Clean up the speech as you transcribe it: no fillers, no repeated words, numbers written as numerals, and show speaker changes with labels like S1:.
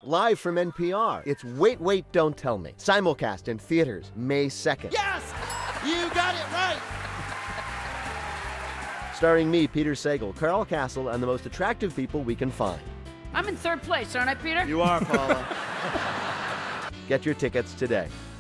S1: live from NPR. It's Wait, Wait, Don't Tell Me. Simulcast in theaters May 2nd.
S2: Yes! You got it right!
S1: Starring me, Peter Sagal, Carl Castle, and the most attractive people we can find.
S3: I'm in third place, aren't I, Peter?
S2: You are, Paula.
S1: Get your tickets today.